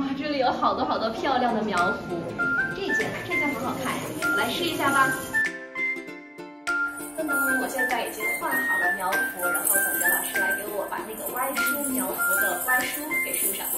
哇，这里有好多好多漂亮的苗服，这件很好看，我来试一下吧。那么我现在已经换好了苗服，然后等着老师来给我把那个歪梳苗服的歪梳给梳上。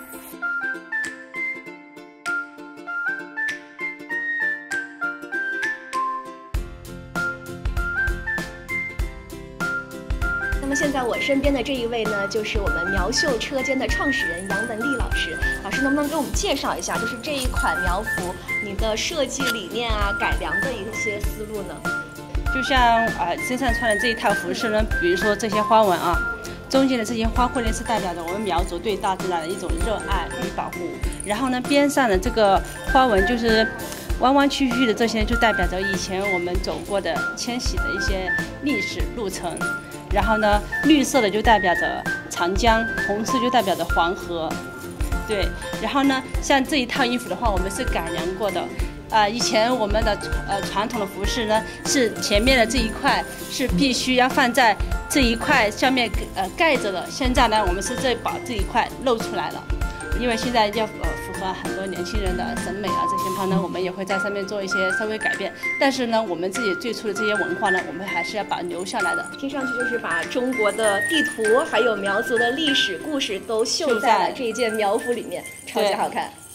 那么现在我身边的这一位呢，就是我们苗绣车间的创始人杨文丽老师。老师能不能给我们介绍一下，就是这一款苗服你的设计理念啊、改良的一些思路呢？ 就像身上穿的这一套服饰呢，比如说这些花纹啊，中间的这些花卉呢是代表着我们苗族对大自然的一种热爱与保护。然后呢，边上的这个花纹就是弯弯曲曲的，这些就代表着以前我们走过的迁徙的一些历史路程。然后呢，绿色的就代表着长江，红色就代表着黄河。对，然后呢，像这一套衣服的话，我们是改良过的。以前我们的传统的服饰呢，是前面的这一块是必须要放在这一块上面盖着的。现在呢，我们是把这一块露出来了，因为现在要符合很多年轻人的审美啊，这些话呢，我们也会在上面做一些稍微改变。但是呢，我们自己最初的这些文化呢，我们还是要把它留下来的。 听上去就是把中国的地图还有苗族的历史故事都绣在了这件苗服里面，超级好看。